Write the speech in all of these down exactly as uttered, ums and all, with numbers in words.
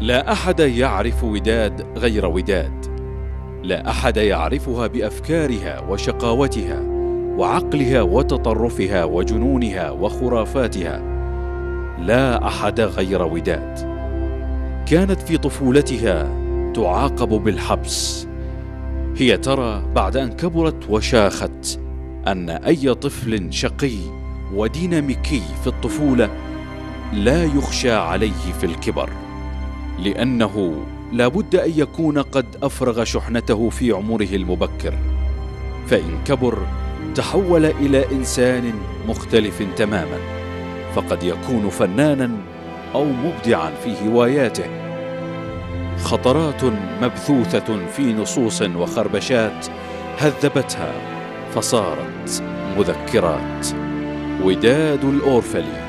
لا أحد يعرف وداد غير وداد. لا أحد يعرفها بأفكارها وشقاوتها وعقلها وتطرفها وجنونها وخرافاتها. لا أحد غير وداد. كانت في طفولتها تعاقب بالحبس. هي ترى بعد أن كبرت وشاخت أن أي طفل شقي وديناميكي في الطفولة لا يخشى عليه في الكبر، لأنه لا بد أن يكون قد أفرغ شحنته في عمره المبكر، فإن كبر تحول إلى إنسان مختلف تماما، فقد يكون فنانا أو مبدعا في هواياته. خطرات مبثوثة في نصوص وخربشات هذبتها فصارت مذكرات. وداد الأورفلي.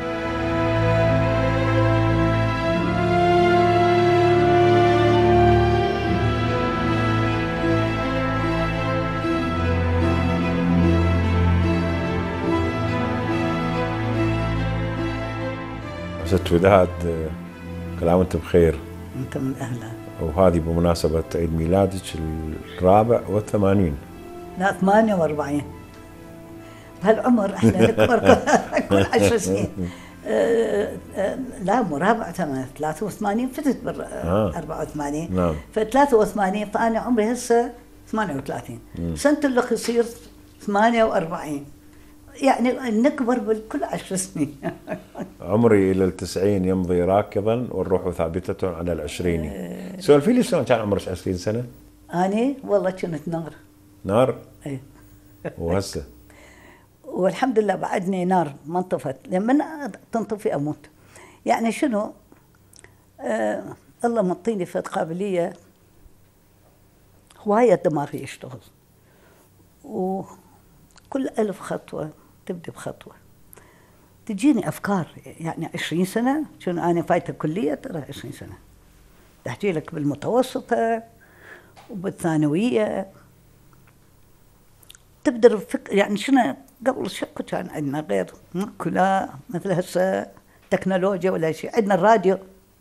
ست وداد، كل عام وانت بخير. انت من اهلا. وهذه بمناسبة عيد ميلادك الرابع والثمانين. لا ثمانية وأربعين. بهالعمر احنا نكبر كل عشر سنين. لا مو رابع ثمانية، ثلاثة وثمانين فتت بال أربعة وثمانين. نعم. ف ثلاثة وثمانين، فأنا عمري هسه ثمانية وثلاثين. سنة اللي يصير ثمانية وأربعين. يعني نكبر بالكل عشر سنين. عمري إلى التسعين يمضي راكضا والروح ثابتة على العشرين. أه سولفي لي شلون كان عمرك عشرين سنة؟ أنا والله كنت نار. نار؟ إيه. وهسه؟ والحمد لله بعدني نار ما انطفت، لما تنطفي أموت. يعني شنو؟ آه الله معطيني فد قابلية هواية دماغي يشتغل، وكل ألف خطوة تبدي بخطوة تجيني أفكار. يعني عشرين سنة شنو أنا فايتة كلية، ترى عشرين سنة تحكي لك بالمتوسطة وبالثانوية تبدأ الفكر. يعني شنو قبل شكو كان عندنا غير ماكو لا مثل هسه تكنولوجيا ولا شيء. عندنا الراديو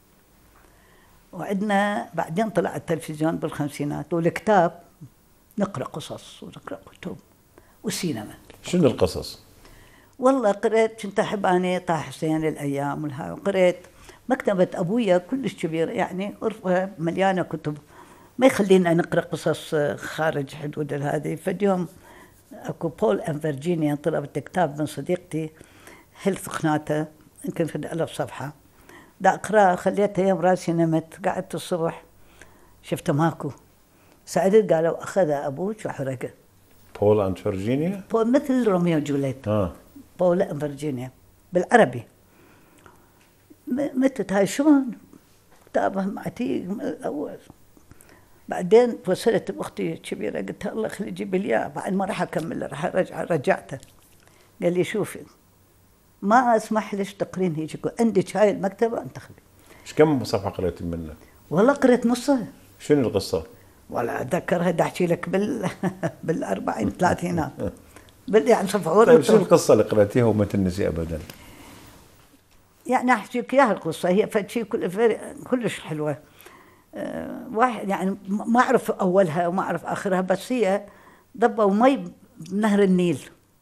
وعندنا بعدين طلع التلفزيون بالخمسينات، والكتاب نقرأ قصص ونقرأ كتب والسينما. شنو القصص؟ والله قريت، كنت أحب أنا طه حسين الأيام والها، وقريت مكتبة أبويا كلش كبيرة، يعني غرفة مليانة كتب ما يخلينا نقرأ قصص خارج حدود هذه. فاليوم اكو بول ان فيرجينيا طلبت كتاب من صديقتي هيلث قناته يمكن في ألف صفحة، دا أقرأ خليتها يوم راسي نمت، قعدت الصبح شفته ماكو، سألت قالوا أخذها أبوك وحرقه. بول ان فيرجينيا؟ بول مثل روميو وجوليت. اه بول ان فيرجينيا بالعربي. متت هاي شلون كتابه عتيق من الأول. بعدين توصلت بأختي الكبيرة قلت الله خلي جيب لي اياه، بعد ما راح أكمل راح أرجع. رجعته قال لي شوفي ما أسمح لك تقرين هيك، عندك هاي المكتبة انتخبي. ايش كم صفحة قريت منه؟ والله قريت نصها. شنو القصة؟ ولا أتذكرها، دا أحكي لك بال بالأربعين ثلاثينات بال يعني صفحة. طيب شنو القصة اللي قريتيها وما تنسي أبدا؟ يعني أحكي لك إياها القصة، هي فشي كل كلش حلوة. أه واحد يعني ما أعرف أولها وما أعرف آخرها، بس هي ضبوا مي بنهر النيل.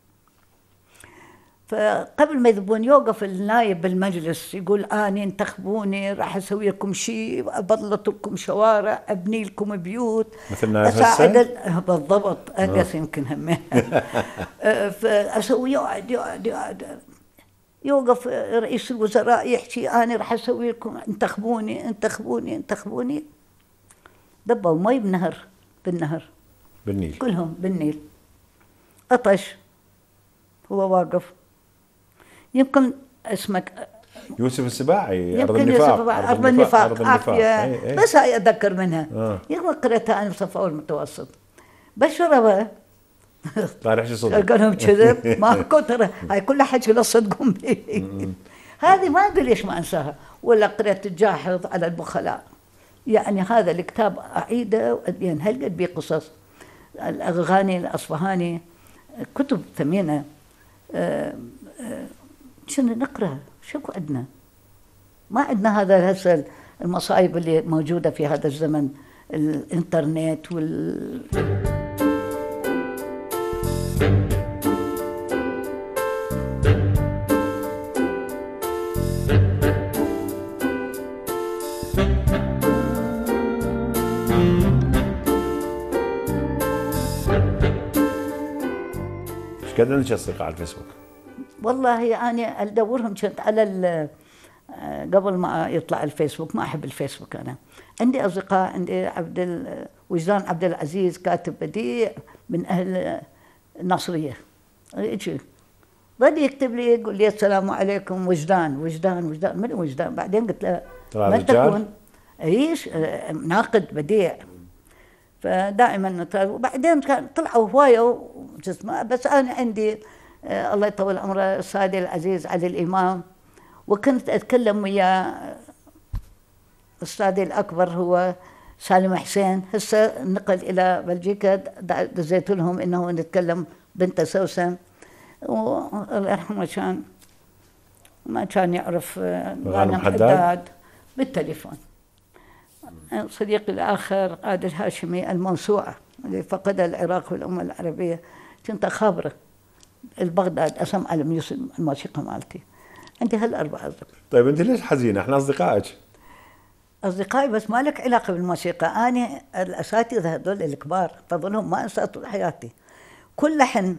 فقبل ما يذبون يوقف النايب بالمجلس يقول أنا انتخبوني راح أسوي لكم شيء، أبلط لكم شوارع، أبني لكم بيوت، مثل نايب هسه؟ بالضبط أقص يمكن هم. فأسوي يقعد يقعد يقعد يوقف رئيس الوزراء يحكي أنا راح أسوي لكم، انتخبوني انتخبوني انتخبوني. دبوا مي بنهر بالنهر بالنيل كلهم بالنيل. عطش هو واقف. يمكن اسمك يوسف السباعي، أرض يمكن النفاق. يوسف أرض النفاق, أرض النفاق. عافية. ايه ايه. بس هاي أتذكر منها. آه. يمكن قرأتها أنا بصف أول متوسط. بشربها طارح شو صدق؟ قال لهم كذب ماكو، ترى هاي كلها حكي لا تصدقون بي. هذه ما أدري ليش ما أنساها. ولا قرأت الجاحظ على البخلاء. يعني هذا الكتاب أعيده وأبين هل قد بيه قصص. الأغاني الأصفهاني كتب ثمينة. أه أه شنو نقرأ؟ شو عندنا؟ ما عندنا هذا هسه المصائب اللي موجودة في هذا الزمن، الإنترنت وال ايش قد عندك اصدقاء على الفيسبوك؟ والله أنا أدورهم كنت على ال قبل ما يطلع الفيسبوك، ما أحب الفيسبوك أنا. عندي أصدقاء، عندي عبد ال... وجدان عبد العزيز كاتب بديع من أهل الناصرية، يجي ظل يكتب لي يقول لي السلام عليكم وجدان وجدان وجدان، من وجدان؟ بعدين قلت له من تكون؟ ايش ناقد بديع. فدائما نتابع، وبعدين كان طلعوا هوايه جسمه، بس انا عندي آه الله يطول عمره السادي العزيز علي الامام، وكنت اتكلم ويا استاذي الاكبر هو سالم حسين، هسه نقل الى بلجيكا، دزيت لهم انه نتكلم بنته سوسن، والله يرحمه كان ما كان يعرف غانم حداد بالتليفون. صديقي الاخر قادر هاشمي الموسوعه اللي فقدها العراق والامه العربيه، كنت اخابره البغداد اسم على الموسيقى مالتي. عندي هالاربعه اصدقاء. طيب انت ليش حزينه؟ احنا اصدقائك. اصدقائي بس ما لك علاقه بالموسيقى، انا الاساتذه هذول الكبار فضلهم ما انسى طول حياتي. كل لحن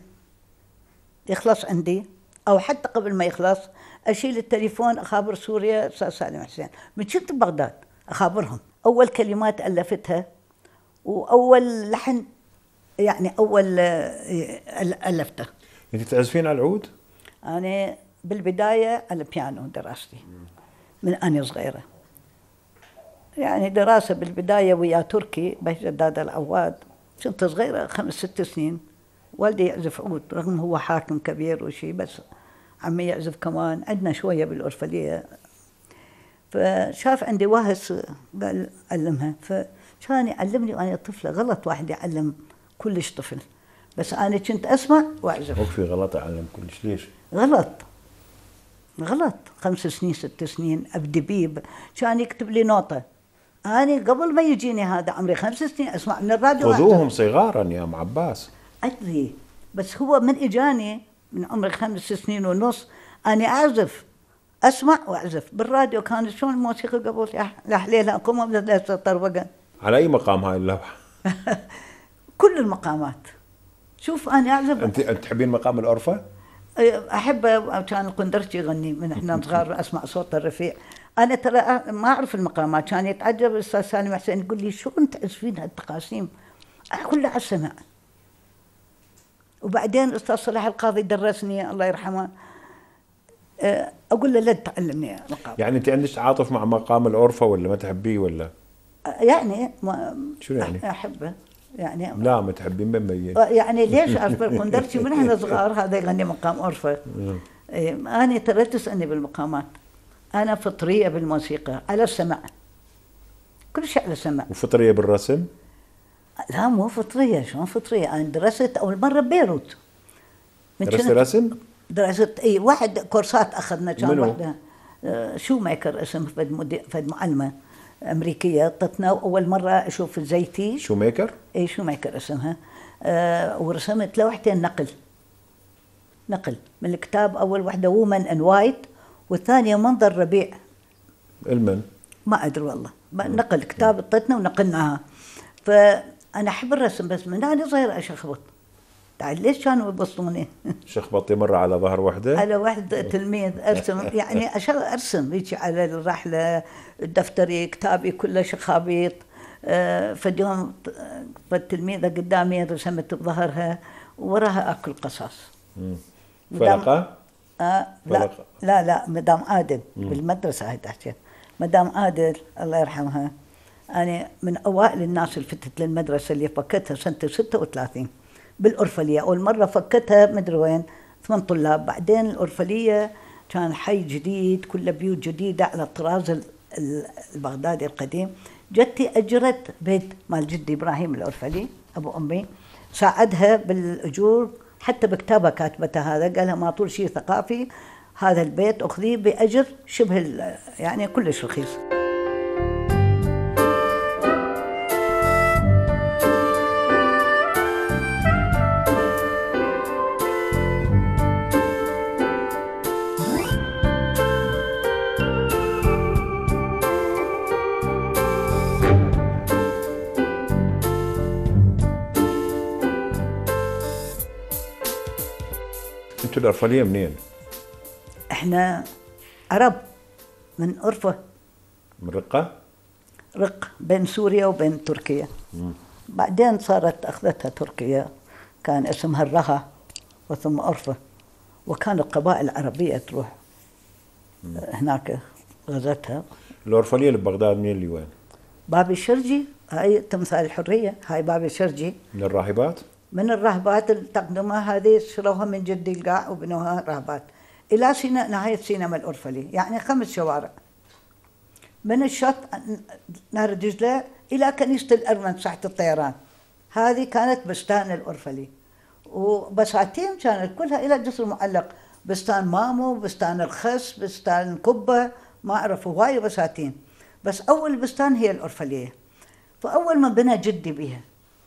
يخلص عندي او حتى قبل ما يخلص اشيل التليفون اخابر سوريا استاذ سالم حسين، من كنت ببغداد اخابرهم، اول كلمات الفتها واول لحن يعني اول الفته. انت تعزفين على العود؟ انا بالبدايه على البيانو دراستي من اني صغيره، يعني دراسه بالبدايه ويا تركي بهجداد العواد، كنت صغيره خمس ست سنين. والدي يعزف عود رغم هو حاكم كبير وشي، بس عمي يعزف كمان، عندنا شويه بالأورفلية. فشاف عندي وهس قال علمها، فكان يعلمني وانا طفله. غلط واحد يعلم كلش طفل، بس انا كنت اسمع واعزف. وقفي غلط اعلم كلش، ليش؟ غلط غلط خمس سنين ست سنين ابدي بيب، كان يكتب لي نوطه، انا قبل ما يجيني هذا عمري خمس سنين اسمع من الراديو. خذوهم صغارا يا ام عباس. ادري، بس هو من اجاني من عمري خمس سنين ونص انا اعزف، اسمع واعزف بالراديو. كانت شلون الموسيقى قبل يا حليلها قمم لا طربقه. على اي مقام هاي اللوحه؟ كل المقامات. شوف انا اعزف. انت تحبين مقام الأرفة؟ احب، كان القندرشي يغني من احنا صغار اسمع صوته الرفيع. انا ترى ما اعرف المقامات، كان يتعجب الاستاذ سالم حسين يقول لي شو انت تعزفين هالتقاسيم؟ انا كلها على السمع. وبعدين الاستاذ صلاح القاضي درسني الله يرحمه، اقول له لا تعلمني مقام. يعني انت عندك تعاطف مع مقام الأرفة ولا ما تحبيه ولا؟ يعني ما شو يعني؟ احبه يعني. لا ما تحبين بمية. يعني ليش اعرف القندرشي من احنا صغار هذا يغني مقام أرفة. انا ترى تسالني بالمقامات، انا فطريه بالموسيقى على السمع، كل شيء على السمع. وفطريه بالرسم؟ لا مو فطريه، شلون فطريه؟ انا درست اول مره ببيروت. درست رسم؟ درست اي واحد كورسات اخذنا، كان واحده شو ميكر اسم فد مدي... فد معلمه امريكيه اعطتنا اول مره اشوف الزيتي. شو ميكر؟ اي شو ميكر اسمها. أه ورسمت لوحتين نقل نقل من الكتاب، اول وحده وومن ان وايت والثانيه منظر ربيع. المن؟ ما ادري والله، نقل كتاب اعطتنا ونقلناها. فانا احب الرسم، بس من انا صغيره اشخبط. تعال ليش كانوا يبسطوني؟ شخبطي مره على ظهر وحده؟ على وحده تلميذ ارسم، يعني ارسم هيك على الرحله، دفتري كتابي كله شخابيط. فاليوم فالتلميذه قدامي رسمت بظهرها ووراها اكل قصاص. فلقه؟ آه لا لا لا مدام عادل بالمدرسه هاي تحكي. مدام عادل الله يرحمها، انا من اوائل الناس اللي فتت للمدرسه اللي فكتها سنه ستة وثلاثين بالأورفلية. أول مرة فكتها مدري وين، ثمان طلاب. بعدين الأورفلية كان حي جديد كله بيوت جديدة على الطراز البغدادي القديم. جدتي أجرت بيت مال جدي إبراهيم الأورفلي أبو أمي، ساعدها بالأجور، حتى بكتابة كاتبتها هذا، قالها ما طول شيء ثقافي هذا البيت أخذيه بأجر شبه يعني كلش رخيص. الأرفلية منين؟ احنا عرب من أرفة، من رقة؟ رق بين سوريا وبين تركيا. مم. بعدين صارت أخذتها تركيا، كان اسمها الرها وثم أرفة، وكان القبائل العربية تروح هناك غزتها. الأرفلية اللي ببغداد منين اللي وين؟ باب الشرجي، هاي تمثال الحرية، هاي باب الشرجي. من الراهبات؟ من الرهبات اللي تقدمها هذه شروها من جدي القاع وبنوها رهبات إلى سينا، نهاية سينما الأرفلي، يعني خمس شوارع من الشط نهر دجلة إلى كنيسة الأرمن ساحة الطيران. هذه كانت بستان الأرفلي، وبساتين كانت كلها إلى الجسر المعلق، بستان مامو، بستان الخس، بستان كبة، ما أعرف هواي بساتين، بس أول بستان هي الأرفلية. فأول ما بنى جدي بها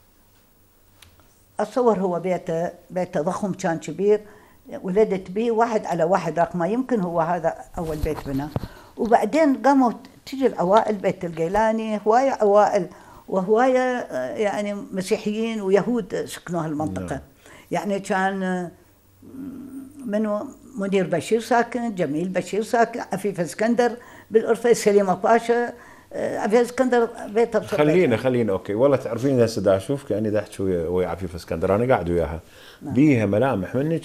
أتصور هو بيته بيته ضخم كان كبير، ولدت به واحد على واحد رقمه، يمكن هو هذا أول بيت بناه. وبعدين قاموا تجي العوائل، بيت الجيلاني هواية عوائل وهواية يعني مسيحيين ويهود سكنوا هالمنطقة. نعم. يعني كان منو منير بشير ساكن، جميل بشير ساكن، عفيف اسكندر بالأرفة، سليمة باشا، عفيف اسكندر بيته بصفة. خلينا خلينا اوكي. والله تعرفين هسه دا اشوف كاني دا احكي ويا عفيف اسكندر، انا قاعد وياها. نعم. بيها ملامح منك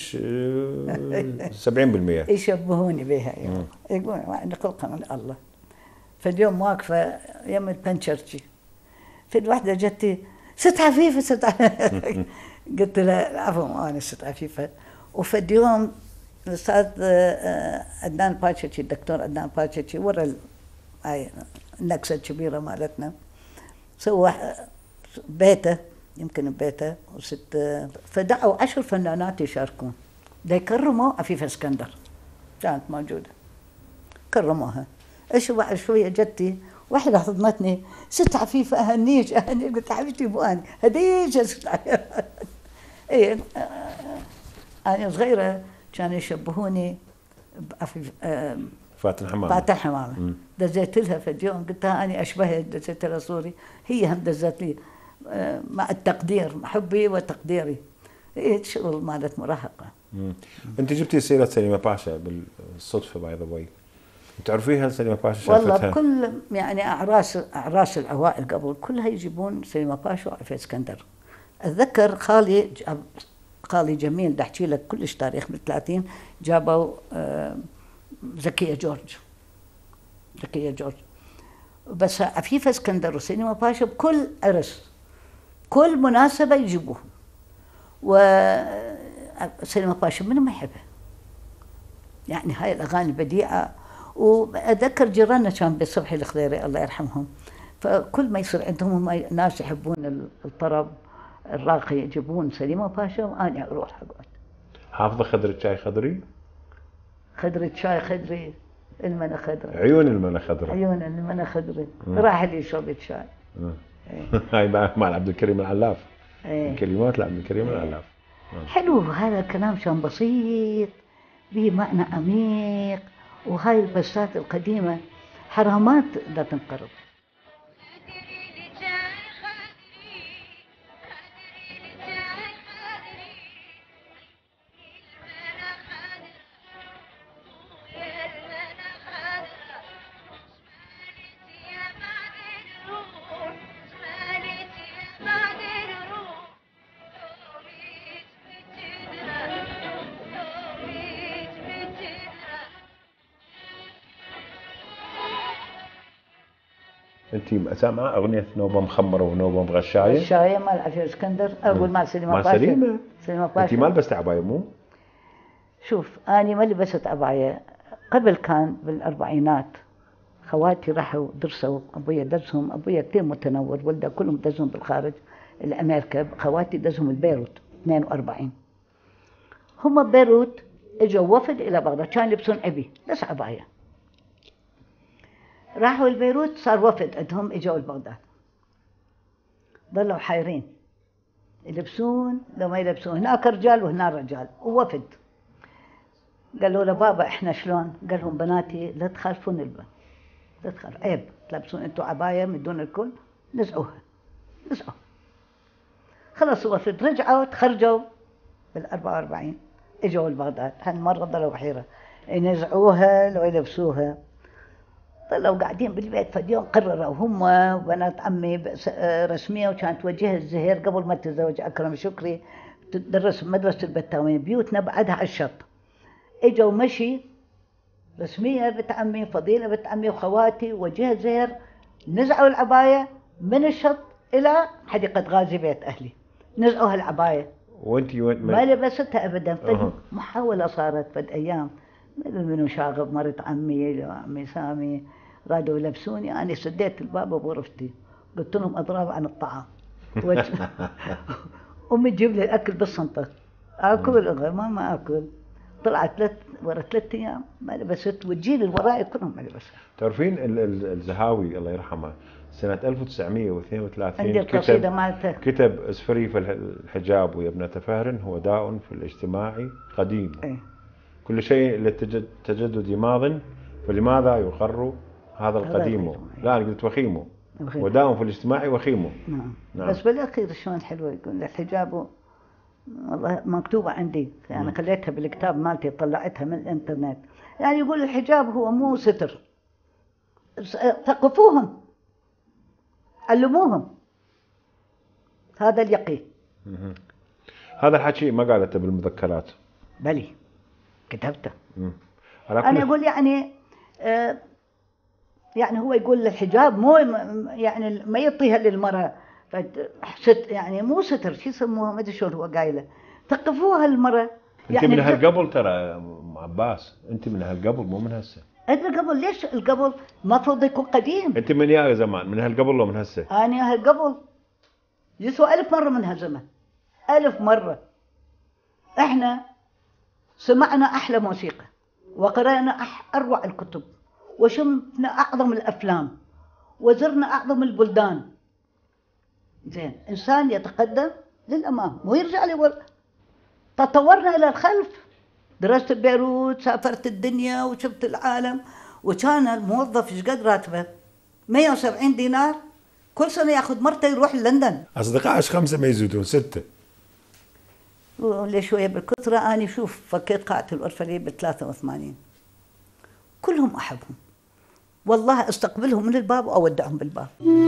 سبعين بالمئة. يشبهوني بها يعني. يقولون عندي خلقه من الله. فاليوم واقفه يم البنشرجي، في الوحده جتي ست عفيفه ست عفيفة. قلت لها عفوا انا ست عفيفه. وفي اليوم الاستاذ عدنان باشتشي، الدكتور عدنان باشتشي ورا هاي النكسه الكبيره مالتنا، سوى بيته، يمكن بيته وست، فدعوا عشر فنانات يشاركون، دا يكرموا عفيفه اسكندر، كانت موجوده كرموها. ايش بعد شويه جتي واحده حضنتني، ست عفيفه اهنيك اهنيك، قلت حبيبتي ابو اني هديك ست عفيفه. اي انا صغيره كانوا يشبهوني بعفيف فاتن حمامه. فاتن حمامه. دزيت لها في اليوم قلت لها اني اشبهها، دزيت لها صوري، هي هم دزت لي مع التقدير، حبي وتقديري. ايه شغل مالت مراهقه. مم. انت جبتي سيره سليمه باشا بالصدفه باي ذا واي، تعرفيها سليمه باشا شافتها؟ والله كل يعني اعراس اعراس العوائل قبل كلها يجيبون سليمه باشا وعفيف اسكندر. اتذكر خالي جاب خالي جميل، بدي احكي لك كلش تاريخ بالثلاثين، جابوا آه زكيه جورج، زكيه جورج، بس عفيف اسكندر وسليمه باشا بكل عرس كل مناسبه يجيبوهم. وسليمه باشا منو ما يحبها، يعني هاي الاغاني البديعه. واتذكر جيراننا كان بصبحي الخضيري الله يرحمهم، فكل ما يصير عندهم ناس يحبون الطرب الراقي يجيبون سليمه باشا وانا اروح اقعد. حافظه خضرة شاي خضري؟ خضرة شاي خضري، المنى خضري، عيون المنى خضري، عيون المنى خضري، راح لي شربة شاي. هاي مال عبد الكريم العلاف. ايه. كلمات لعبد الكريم ايه. العلاف. حلو هذا الكلام، كان بسيط به معنى عميق. وهاي البسات القديمة حرامات لا تنقرض. انت سامعه اغنيه نوبه مخمره ونوبه مغشايه؟ غشايه مال عفيف اسكندر، اقول مع سليمه باشا. مع سليمه؟ سليمه باشا. انت ما لبست عبايه مو؟ شوف اني ما لبست عبايه قبل، كان بالاربعينات خواتي راحوا درسوا، ابويا دزهم، ابويا كثير متنور، ولده كلهم دزهم بالخارج الامريكا، خواتي دزهم البيروت اثنين وأربعين. هم ببيروت اجوا وفد الى بغداد، كان يلبسون عبي بس عبايه. راحوا البيروت صار وفد عندهم اجوا لبغداد، ظلوا حايرين يلبسون لو ما يلبسون، هناك رجال وهنا رجال ووفد. قالوا له بابا احنا شلون؟ قال لهم بناتي لا تخالفون البن، لا تخالف، عيب تلبسون انتم عبايه من دون الكل، نزعوها نزعوا. خلص وفد رجعوا تخرجوا بال أربعة وأربعين، اجوا لبغداد، هالمره ضلوا بحيره ينزعوها لو يلبسوها. ضلوا قاعدين بالبيت، فاليوم قرروا هم وبنات عمي رسميه، وكانت وجهها الزهير قبل ما تتزوج اكرم شكري تدرس بمدرسه البتاوين، بيوتنا بعدها على الشط. اجوا مشي رسميه بنت عمي، فضيله بنت عمي وخواتي وجهها الزهير، نزعوا العبايه من الشط الى حديقه غازي بيت اهلي، نزعوا هالعبايه وانت وين ما لبستها ابدا. أه. محاوله صارت فد ايام منو شاغب مرت عمي عمي سامي رادوا يلبسوني، انا سديت الباب بغرفتي قلت لهم اضرب عن الطعام. امي تجيب لي الاكل بالصنطه اكل غير ما ما اكل. طلعت ثلاث ورا ثلاث ايام ما لبست، والجيل اللي وراي كلهم ما لبسوا. تعرفين ال- ال- الزهاوي الله يرحمه سنة ألف وتسعمية واثنين وثلاثين عندي القصيده كتب مالته، كتب اسفري في الحجاب ويا ابنة فهر هو داء في الاجتماع قديم. ايه كل شيء للتجدد ماض، فلماذا يقر هذا القديم؟ القديم. لا أنا قلت وخيمه، وخيم. وداء في الاجتماع وخيمه. نعم. نعم. بس بالاخير شلون حلوه يقول الحجاب والله مكتوبه عندي، يعني مم. خليتها بالكتاب مالتي طلعتها من الانترنت. يعني يقول الحجاب هو مو ستر، ثقفوهم علموهم، هذا اليقين. مم. هذا الحكي ما قالته بالمذكرات. بلي كتبته. مم. على انا كل اقول يعني آه يعني هو يقول الحجاب مو يعني ما يعطيها للمراه، فحست يعني مو ستر، شو يسموها ما ادري شلون هو قايله، ثقفوها المراه. انت يعني من هالقبل ترى أم عباس، انت من هالقبل مو من هسه. أنا قبل ليش القبل المفروض يكون قديم؟ انت من يا زمان من هالقبل لو من هسه؟ أنا هالقبل يسوى ألف مرة من هالزمن، ألف مرة. إحنا سمعنا أحلى موسيقى، وقرأنا أح أروع الكتب، وشمنا أعظم الأفلام، وزرنا أعظم البلدان. زين، إنسان يتقدم للأمام مو يرجع لورا. تطورنا إلى الخلف، درست ببيروت، سافرت الدنيا وشفت العالم، وكان الموظف ايش قد راتبه؟ مئة وسبعين دينار كل سنه ياخذ مرته يروح لندن. اصدقائش خمسه ما يزيدون سته. ولي شويه بالكثره. اني شوف فكيت قاعه الأورفلي ب ثلاثة وثمانين، كلهم احبهم والله، استقبلهم من الباب واودعهم بالباب.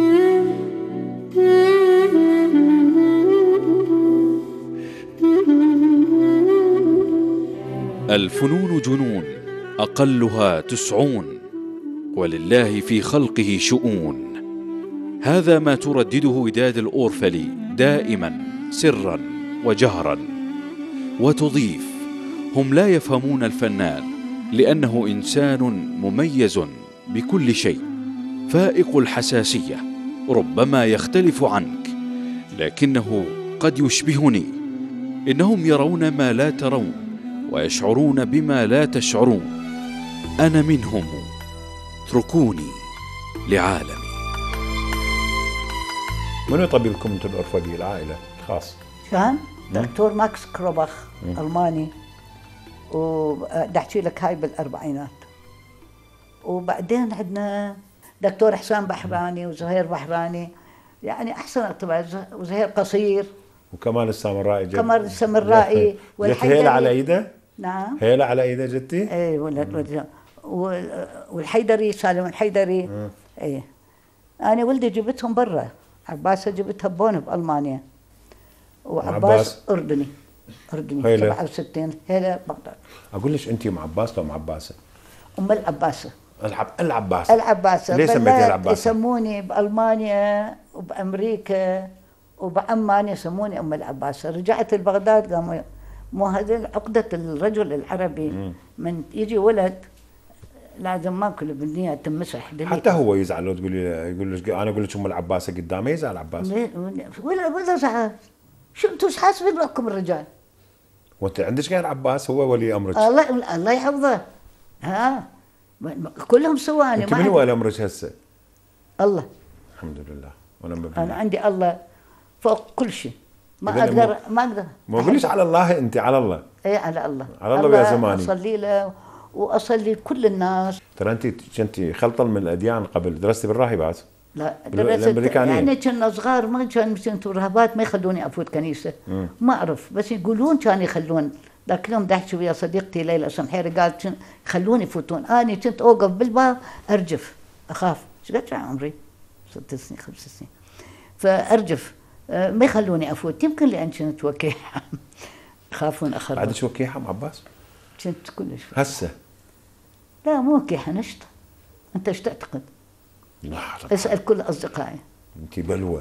الفنون جنون أقلها تسعون، ولله في خلقه شؤون. هذا ما تردده وداد الأورفلي دائما سرا وجهرا، وتضيف: هم لا يفهمون الفنان لأنه إنسان مميز بكل شيء، فائق الحساسية، ربما يختلف عنك لكنه قد يشبهني. إنهم يرون ما لا ترون ويشعرون بما لا تشعرون. أنا منهم، اتركوني لعالمي. منو طبيبكم انتم الأورفلي العائلة الخاص؟ كان دكتور ماكس كروباخ ألماني، وبدي أحكي لك هاي بالأربعينات. وبعدين عندنا دكتور حسام بحراني وزهير بحراني، يعني أحسن اطباء، وزهير قصير وكمال السامرائي. كمال السامرائي والحيدري. هيلة على ايده؟ نعم. هيلة على ايده جدتي؟ اي ولد. والحيدري سالم الحيدري. اي انا ولدي جبتهم برا، عباسه جبتها بون بألمانيا، وعباس اردني اردني سبعة وستين. هيلة بغداد. اقول لك انت ام عباس لو ام عباسه؟ ام العباسه. العب العباسه. العباسه. ليه سميتيها العباسه؟ يسموني بألمانيا وبأمريكا وبعمان يسموني ام العباسه. رجعت لبغداد قاموا مو هذه عقدة الرجل العربي. مم. من يجي ولد لازم ماكل بالنية تمسح دليل. حتى هو يزعل لو تقولي يقول لك انا اقول لك ام العباسه قدامي، يزعل عباس. ولا ولا زعل. شو انتم ايش حاسبين روحكم الرجال؟ وانت عندك غير عباس هو ولي امرك. الله الله يحفظه. ها كلهم سواني. انت من هو ولي امرك هسه؟ الله. الحمد لله. وانا مبني. انا عندي الله فوق كل شيء. ما اقدر ما اقدر. ما اقوليش على الله، انت على الله. ايه على الله. على الله ويا زماني. اصلي له واصلي لكل الناس. ترى انت كنتي خلطه من الاديان قبل، درستي بالراهبات؟ لا درست يعني كنا صغار، ما كان كنت راهبات ما يخلوني افوت كنيسه. مم. ما اعرف، بس يقولون كان يخلون ذاك اليوم بدي احكي ويا صديقتي ليلى سمحيري، قالت خلوني يفوتون، اني كنت اوقف بالباب ارجف اخاف، ايش قد عمري؟ ست سنين خمس سنين، فارجف ما يخلوني افوت، يمكن لان كنت وكيحه يخافون اخرب. بعدش وكيحه ام عباس؟ كنت كلش هسه؟ لا مو وكيحه، نشطه. انت ايش تعتقد؟ لا اسال كل اصدقائي. انت بلوه.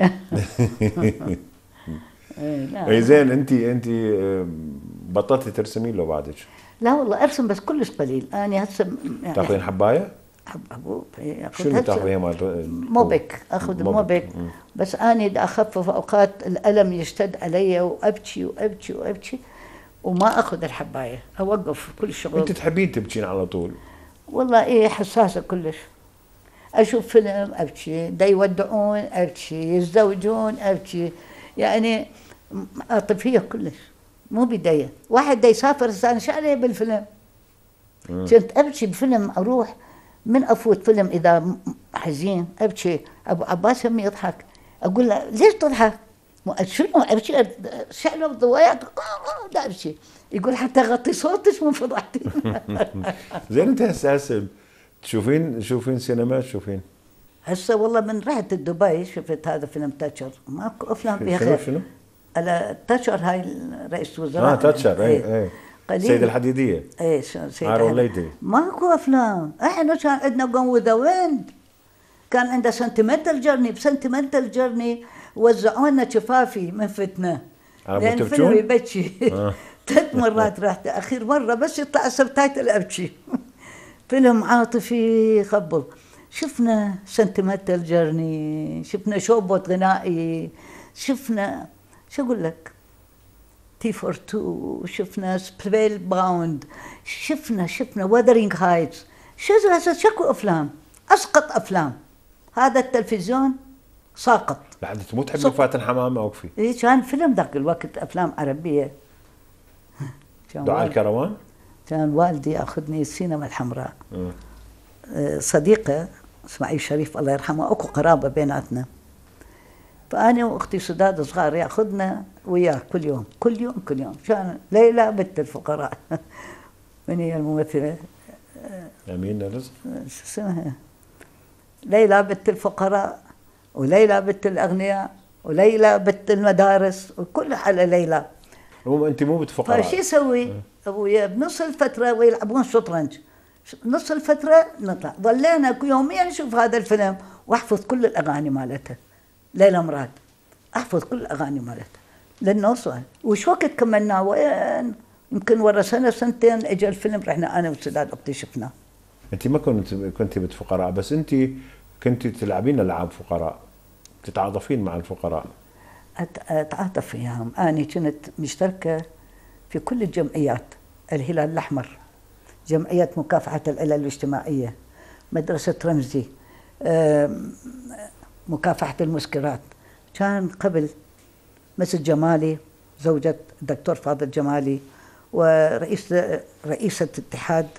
لا اي زين، انت انت بطلتي ترسمين لو بعدك؟ لا والله ارسم بس كلش قليل، انا هسه يعني تاخذين حبايه؟ حبوب. شو اللي تاخذيها مال موبك؟ اخذ موبك، بس انا اذا اخفف اوقات الالم يشتد علي وابكي وابكي وابكي وما اخذ الحبايه، اوقف كل شغل. انت تحبين تبكين على طول؟ والله ايه حساسه كلش. اشوف فيلم ابكي، دا يودعون ابكي، يتزوجون ابكي، يعني عاطفيه كلش مو بدايه. واحد دا يسافر ثاني شو عليه بالفيلم؟ كنت ابكي بفيلم، اروح من افوت فيلم اذا حزين ابكي، ابو عباس هم يضحك، اقول له ليش تضحك؟ شنو ابكي؟ شعله بضوايا دا ابكي، يقول حتى غطي صوتك من فضحتي. زين انت هسه هسه تشوفين تشوفين سينما تشوفين؟ هسه والله من رحت دبي شفت هذا فيلم تاتشر، ماكو افلام فيها شنو خير. شنو؟ على تاتشر هاي رئيس الوزراء. اه تاتشر اي اي السيدة الحديدية. اي سيدة ايرون ليدي. ماكو افلام، احنا كان عندنا جون وذ ذا ويند، كان عنده سنتيمنتال جيرني، بسنتيمنتال جيرني وزعوا لنا شفافي من فتنه. لان الفيلم يبكي. آه. ثلاث مرات رحت، اخير مره بس يطلع سبتايتل ابكي. فيلم عاطفي خبل. شفنا سنتيمنتال جيرني، شفنا شوبوت غنائي، شفنا شو اقول لك تي فور تو، شفنا سبيل باوند، شفنا شفنا وذرينج هايتس، شو شكو افلام، اسقط افلام. هذا التلفزيون ساقط. بعد مو تحبي فاتن حمامه اوقفي؟ اي كان فيلم ذاك الوقت افلام عربيه. دعاء الكروان؟ كان والدي ياخذني السينما الحمراء. م. صديقه اسماعيل شريف الله يرحمه، اكو قرابه بيناتنا، فأنا وأختي سداد صغار ياخذنا وياه كل يوم كل يوم كل يوم. كان ليلى بنت الفقراء. من هي الممثلة؟ أمينة رزق. شو اسمها؟ ليلى بنت الفقراء، وليلى بنت الأغنياء، وليلى بنت المدارس، وكل على ليلى. هو أنت مو بنت فقراء. فشو يسوي أبويا بنص الفترة ويلعبون شطرنج، نص الفترة نطلع، ظلينا يوميا نشوف هذا الفيلم واحفظ كل الأغاني مالته. ليلى مراد احفظ كل الاغاني مالتها للنوصل. وش وقت كملناه؟ وين يمكن ورا سنه سنتين اجى الفيلم، رحنا انا وسداد اختي شفناه. انت ما كنت كنت بنت فقراء، بس انت كنت تلعبين العاب فقراء، تتعاطفين مع الفقراء. اتعاطف وياهم. انا كنت مشتركه في كل الجمعيات، الهلال الاحمر، جمعيه مكافحه العلل الاجتماعيه، مدرسه رمزي، مكافحة المسكرات. كان قبل مسج جمالي زوجة الدكتور فاضل جمالي، ورئيس رئيسة اتحاد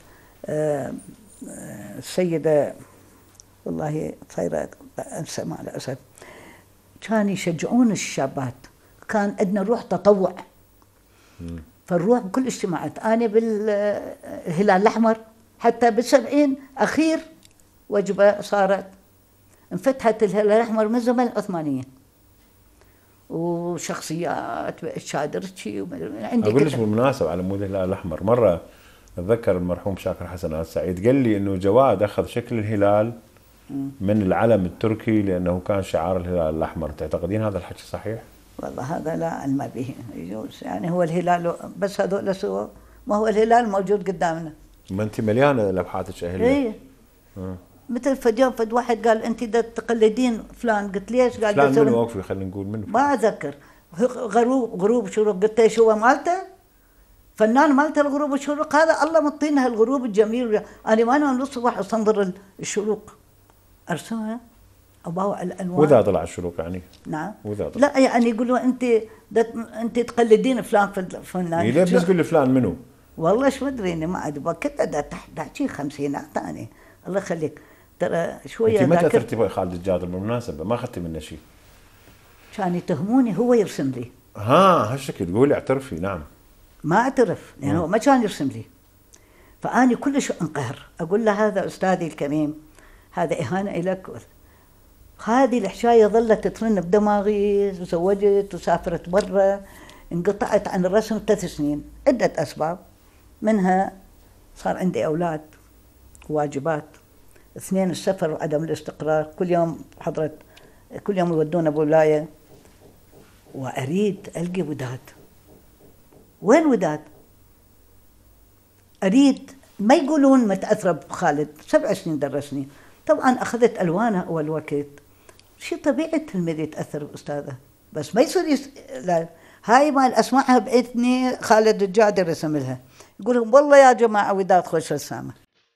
السيدة والله صايرة انسى مع الاسف، كانوا يشجعون الشابات، كان عندنا روح تطوع. فالروح بكل اجتماعات. انا بالهلال الاحمر حتى بالسبعين اخير وجبة صارت انفتحت الهلال الاحمر من زمن العثمانيين، وشخصيات شادرتشي عندي. اقول لك بالمناسبه على مود الهلال الاحمر، مره اتذكر المرحوم شاكر حسن آل سعيد قال لي انه جواد اخذ شكل الهلال من العلم التركي لانه كان شعار الهلال الاحمر. تعتقدين هذا الحكي صحيح؟ والله هذا لا علم به، يجوز يعني هو الهلال بس هذول سوا، ما هو الهلال موجود قدامنا. ما انت مليانه لوحاتك اهليه. اي آه. مثل فجأة فد واحد قال انت دا تقلدين فلان، قلت ليش؟ قال فلان منو وقفي خلينا نقول منو؟ ما اتذكر. غروب غروب شروق، قلت له شو مالته؟ فنان مالته الغروب والشروق، هذا الله مطينا هالغروب الجميل. انا ما انام الصبح استنظر الشروق ارسمها اباوع الالوان. واذا طلع الشروق يعني؟ نعم. واذا طلع. لا يعني يقولوا انت انت تقلدين فلان فنان. ليه بس تقول فلان منو؟ والله ايش ما ادري، ما ادري كنت تحكي خمسينات انا الله يخليك. ترى شويه انت متى اثرتي خالد الجادر بالمناسبه؟ ما اخذتي منه شيء. كان يتهموني هو يرسم لي. ها هالشكل، قولي اعترفي. نعم ما اعترف لأنه يعني هو ما كان يرسم لي. فأني كلش انقهر، أقول له هذا أستاذي الكريم هذا إهانة إلك. هذه الحكاية ظلت ترن بدماغي، تزوجت وسافرت برا، انقطعت عن الرسم ثلاث سنين، عدة أسباب، منها صار عندي أولاد وواجبات، اثنين السفر وعدم الاستقرار، كل يوم حضرت كل يوم يودونا بولاية، وأريد ألقي وداد. وين وداد؟ أريد ما يقولون متأثرة بخالد، سبع سنين درسني، طبعا أخذت ألوانها أول وقت، شيء طبيعي التلميذ يتأثر بأستاذه، بس ما يصير يس... لا. هاي مال أسمعها بإذني خالد الجعدي رسم لها، يقول لهم والله يا جماعة وداد خوش رسامة.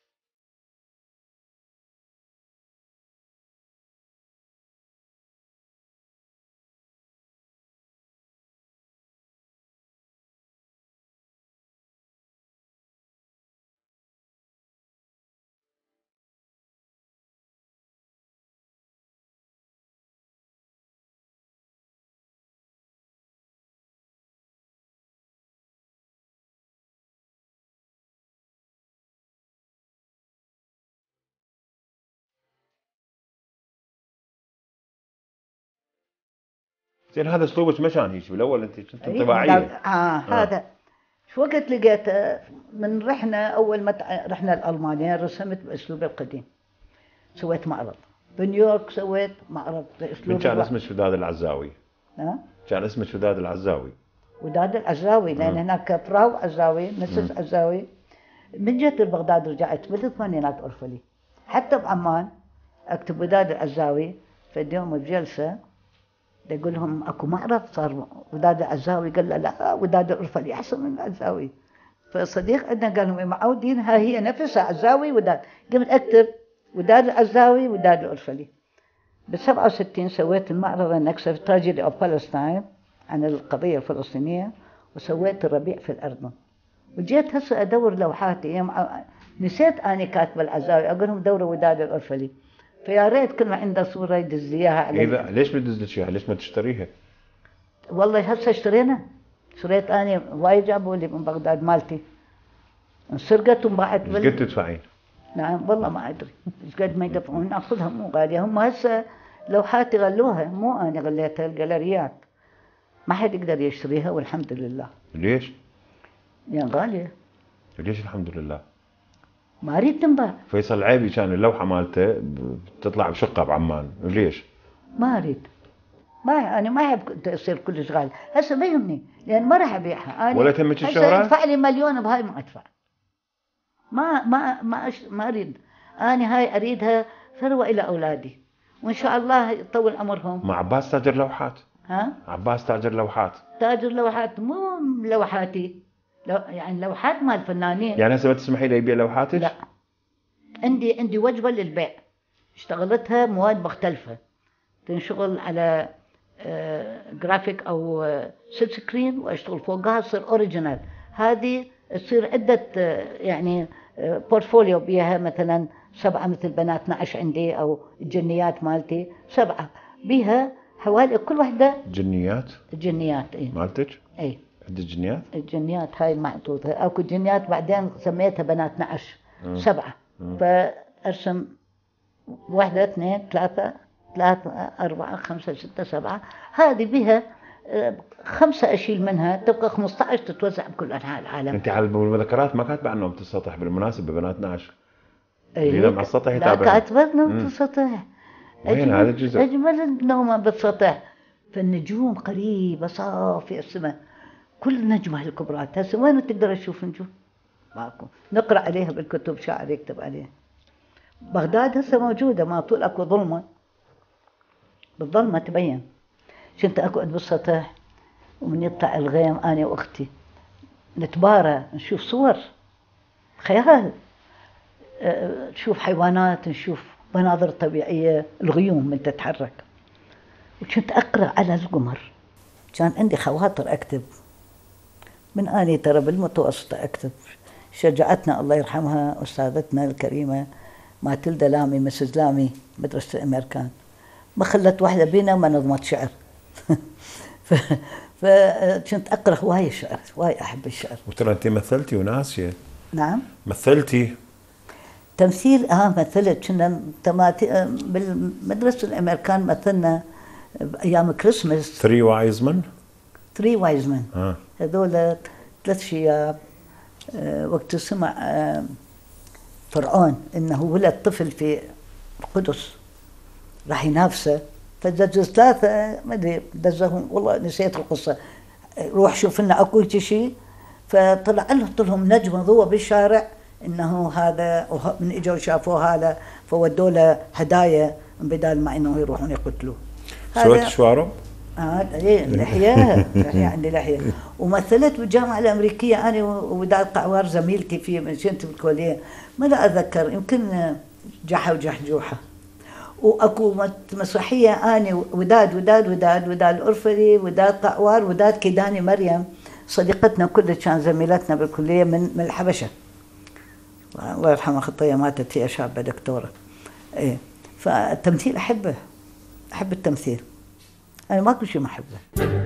زين هذا اسلوبك ما كان هيك بالاول، انت كنت أيه انطباعيه. آه, اه هذا شو وقت لقيته من رحنا اول ما رحنا لالمانيا رسمت باسلوبي القديم، سويت معرض بنيويورك، سويت معرض باسلوب. من كان اسمك وداد العزاوي؟ ها؟ كان اسمك وداد العزاوي؟ وداد العزاوي لان هناك فراو عزاوي مسز عزاوي. من جيت لبغداد رجعت بالثمانينات أرفلي، حتى بعمان اكتب وداد العزاوي. في يوم بجلسه يقول لهم اكو معرض صار وداد العزاوي، قال له لا وداد الأرفلي احسن من العزاوي. فصديق عندنا قال لهم معودين ها هي نفسها عزاوي وداد، قمت اكتب وداد العزاوي وداد الأرفلي. بالسبعة وستين سويت المعرض النكسة في تراجيدي اوف بالستاين عن القضية الفلسطينية، وسويت الربيع في الأردن. وجيت هسه ادور لوحاتي، نسيت اني كاتبه العزاوي، اقول لهم دوروا وداد الأرفلي، فيا ريت كل ما عنده صوره يدز اياها علي. إيه ليش بدز لك اياها؟ ليش ما تشتريها؟ والله هسه اشترينا، شريت اني وايد جابوا لي من بغداد مالتي، انسرقت وانباعت. ايش قد تدفعين؟ نعم والله ما ادري ايش قد ما يدفعون، ناخذها مو غاليه، هم هسه لوحاتي غلوها مو انا غليتها، الجاليريات ما حد يقدر يشتريها والحمد لله. ليش؟ يعني غاليه. ليش الحمد لله؟ ما اريد تنباع. فيصل العيبي كان اللوحه مالته بتطلع بشقه بعمان، ليش؟ ما اريد، ما انا ما احب تصير كلش غالي، هسه ما يهمني لان ما راح ابيعها انا. ولا تهمك الشهره؟ هسه ادفع لي مليون بهاي ما ادفع، ما ما ما أش... ما اريد، انا هاي اريدها ثروه الى اولادي، وان شاء الله يطول عمرهم. مع عباس تاجر لوحات؟ ها؟ عباس تاجر لوحات؟ تاجر لوحات مو لوحاتي، لو يعني لوحات مال الفنانين. يعني هسه ما تسمحي له يبيع لوحاتك؟ لا، عندي عندي وجبه للبيع، اشتغلتها مواد مختلفه، تنشغل على جرافيك او سيل سكرين واشتغل فوقها تصير اوريجينال. هذه تصير عده يعني بورتفوليو بيها، مثلا سبعه مثل بنات نعش عندي، او الجنيات مالتي سبعه بيها حوالي كل وحده جنيات. الجنيات اي مالتك؟ اي عندك جنيات؟ الجنيات هاي محطوطه، اكو جنيات بعدين سميتها بنات نعش. مم. سبعه. مم. فارسم واحده اثنين ثلاثه ثلاثة أربعة خمسة ستة سبعة، هذه بها خمسة أشيل منها تبقى خمسة عشر تتوزع بكل أنحاء العالم. أنت على المذكرات ما كاتبة عن نومة السطح بالمناسبة بنات نعش؟ أيه مع السطح لا كاتبة نومة السطح. وين هذا الجزء؟ أجمل نومة بالسطح. فالنجوم قريبة صافي السماء، كل نجمة الكبرات. هسه وين تقدر تشوف نجوم؟ ماكو، نقرأ عليها بالكتب، شاعر يكتب عليها. بغداد هسه موجودة، ما طول أكو ظلمة، بالظلمة تبين. كنت أقعد بالسطح ومن يطلع الغيم أنا وأختي نتبارى، نشوف صور خيال، نشوف حيوانات، نشوف مناظر طبيعية، الغيوم من تتحرك. وكنت أقرأ على القمر، كان عندي خواطر أكتب من أني ترى بالمتوسطة أكتب. شجعتنا الله يرحمها أستاذتنا الكريمة ماتلدا لامي، مسز لامي مدرسة الأمريكان، ما خلت واحدة بينا ما نظمت شعر. فكنت اقرا هواي شعر، هواي احب الشعر. وترى انت مثلتي وناسيه. نعم مثلتي. تمثيل اه مثلت، كنا تماثيل بالمدرسه الامريكان، مثلنا بايام كريسمس ثري وايز مان. ثري وايز مان اه هذول ثلاث شياب. آه وقت سمع آه فرعون انه ولد طفل في القدس راح ينافسه، فدز ثلاثه ما ادري دزهم، والله نسيت القصه، روح شوف لنا اكو شيء. فطلع له لهم نجم ضوء بالشارع انه هذا، من اجوا شافوه هذا فودوا له هدايا بدال ما انه يروحون يقتلوه. سويت شوارب؟ اه ايه لحيه، لحيه عندي لحيه. ومثلت بالجامعه الامريكيه انا وداد قعوار زميلتي في منشنت بالكليه، ما لا اتذكر، يمكن جحا وجحجوحه. واكو مسرحيه انا وداد وداد وداد وداد الارفلي وداد قعوار وداد كيداني مريم صديقتنا كلها، كان زميلتنا بالكليه من من الحبشه. الله يرحمها خطيه ماتت هي شابه دكتوره. ايه فالتمثيل احبه، احب التمثيل. أنا ماكو شيء ما أحبه.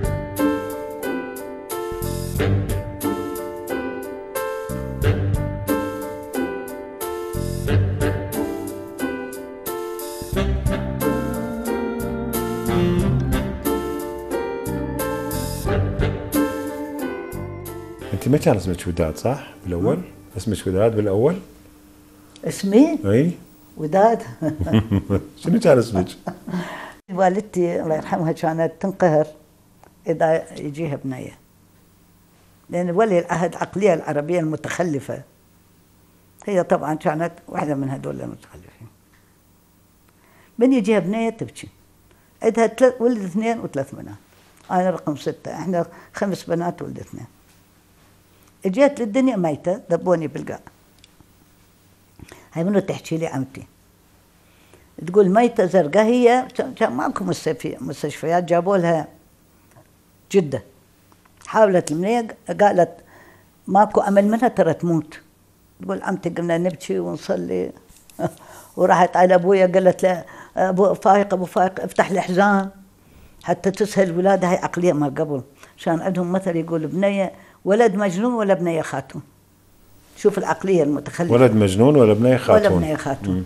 أنت ما كان اسمك وداد صح؟ بالأول؟ اسمك وداد بالأول؟ اسمي؟ أي وداد. شنو كان اسمك؟ والدتي الله يرحمها كانت تنقهر إذا يجيها بنية، لأن ولي العهد العقلية العربية المتخلفة، هي طبعا كانت واحدة من هذول المتخلفين. من يجيها بنية تبكي، عندها ولد اثنين وثلاث بنات، أنا رقم ستة، إحنا خمس بنات ولد اثنين. اجيت للدنيا ميتة، ذبوني بالقاع. هاي منو تحكي لي عمتي، تقول ميتة زرقاء، هي كان ماكو مستشفيات، جابوا لها جدة، حاولت المنية قالت ماكو أمل منها ترى تموت. تقول عمتي قمنا نبكي ونصلي وراحت على أبويا قالت له أبو فايق أبو فايق افتح الحزام حتى تسهل ولادها. هاي عقلية ما قبل، كان عندهم مثل يقول بنية ولد مجنون ولا بنية خاتون. شوف العقلية المتخلفة، ولد مجنون ولا بنية خاتون. ولا بنية خاتون.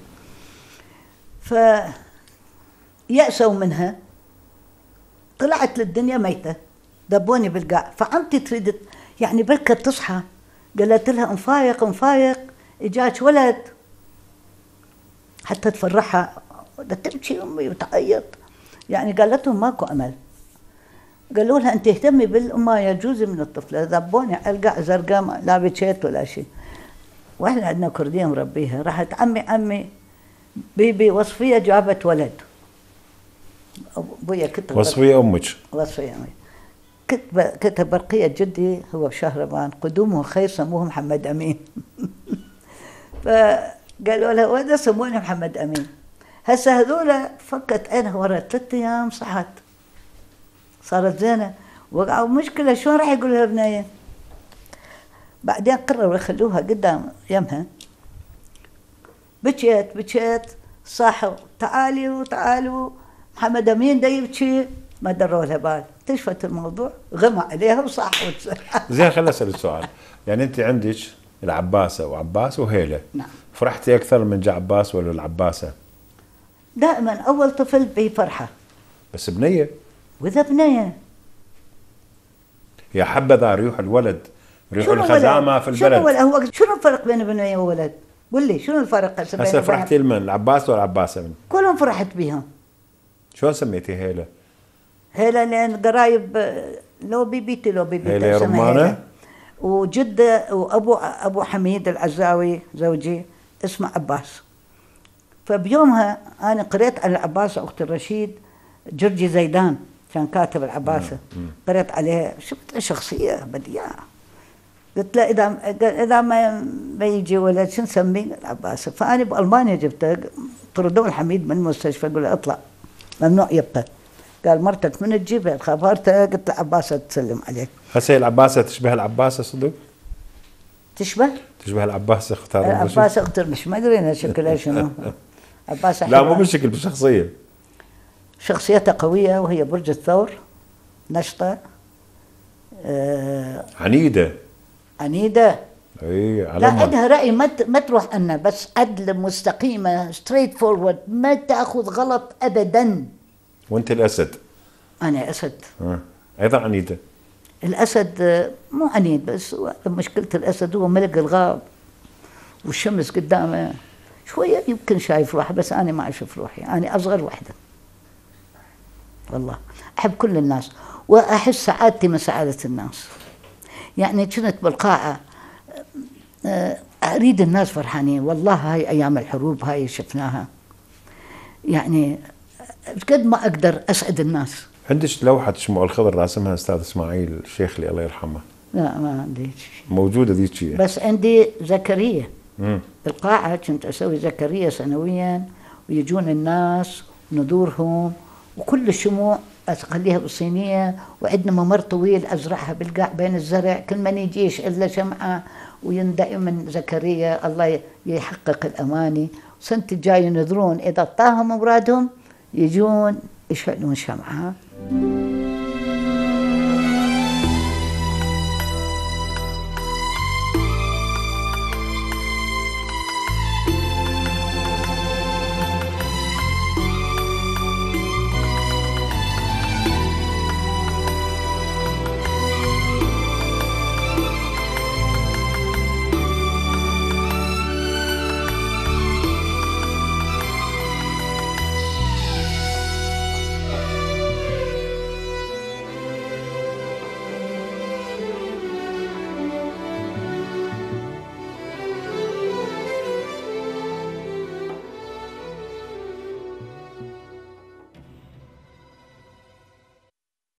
فيأسوا منها، طلعت للدنيا ميتة، دبوني بالقاع. فعمتي تريد يعني بركة تصحى، قالت لها انفايق انفايق اجاك ولد حتى تفرحها. تبكي امي وتعيط، يعني قالت لهم ماكو امل. قالوا لها انت اهتمي بالامايه، جوزي من الطفله، ذبوني على القاع زرقاء، لا بكيت ولا شيء. واحنا عندنا كرديه مربيها، راحت عمي عمي بيبي وصفيه جابت ولد. ابويا كتب وصفيه امك. وصفيه امي كتب كتب برقيه جدي هو بشهربان، قدومه خير سموه محمد امين. فقالوا له وين سموه محمد امين. هسه هذول فكت عينها ورا ثلاث ايام صحت، صارت زينه. وقعوا مشكله شلون راح يقول لها بنيه. بعدين قرروا يخلوها قدام يمها، بكيت بكيت صاحوا تعالي وتعالوا محمد امين دا يبكي، ما دروا لها بال، اكتشفت الموضوع غمى عليها وصاحوا. زين خليني اسالك سؤال، يعني انت عندك العباسه وعباس وهيله، نعم. فرحتي اكثر من جا عباس ولا العباسه؟ دائما اول طفل به فرحه، بس بنيه واذا بنيه يا حبذا ريح الولد، ريح الخزامه في البلد. شنو هو شنو الفرق بين بنيه وولد؟ قول لي شنو الفرق هسه؟ هسه فرحتي لمن؟ العباس ولا العباسه؟ من كلهم فرحت بيهم. شلون سميتي هيله؟ هيله لان قرايب لو بيبيتي لو بيبيتي هيله رمانه، وجده وابو ابو حميد العزاوي زوجي اسمه عباس. فبيومها انا قريت على العباسه اخت الرشيد جرجي زيدان، كان كاتب العباسه، قريت عليها شفت شخصيه بديعه. قلت له اذا اذا ما ما يجي ولد شو نسميه؟ العباسه. فانا بالمانيا جبته، طردوا الحميد من المستشفى، قال له اطلع ممنوع يبقى. قال مرتك من تجيبها؟ خبرتها، قلت له عباسه تسلم عليك. هسه العباسه تشبه العباسه صدق؟ تشبه؟ تشبه العباسه اخت هارون الرشيد؟ العباسه اخت مش ما ادري شكلها شنو. عباسه لا مو بالشكل، بالشخصيه. شخصيتها قويه، وهي برج الثور، نشطه، آه عنيدة. عنيدة. اي لا عندها رأي ما ما تروح أنا بس عدل مستقيمة ستريت فورورد ما تأخذ غلط أبدا. وأنت الأسد. أنا أسد. آه. أيضا عنيدة. الأسد مو عنيد بس مشكلة الأسد هو ملك الغاب والشمس قدامه شوية يمكن شايف روحه بس أنا ما أشوف روحي. أنا أصغر وحدة والله أحب كل الناس وأحس سعادتي من سعادة الناس. يعني كنت بالقاعة أريد الناس فرحانين والله. هاي أيام الحروب هاي شفناها يعني قد ما أقدر أسعد الناس. عندك لوحة شموع الخضر راسمها أستاذ إسماعيل الشيخ اللي الله يرحمه؟ لا ما عندي شيء. موجودة ذيك شيء بس عندي زكريا. مم. بالقاعة كنت أسوي زكريا سنويا ويجون الناس ندورهم وكل الشموع أخليها بالصينية وعندنا ممر طويل أزرعها بالقاع بين الزرع كل من يجيش إلا شمعة ويندائما زكريا الله يحقق الأماني. سنة الجاية ينذرون إذا طاهم أورادهم يجون يشعلون شمعة.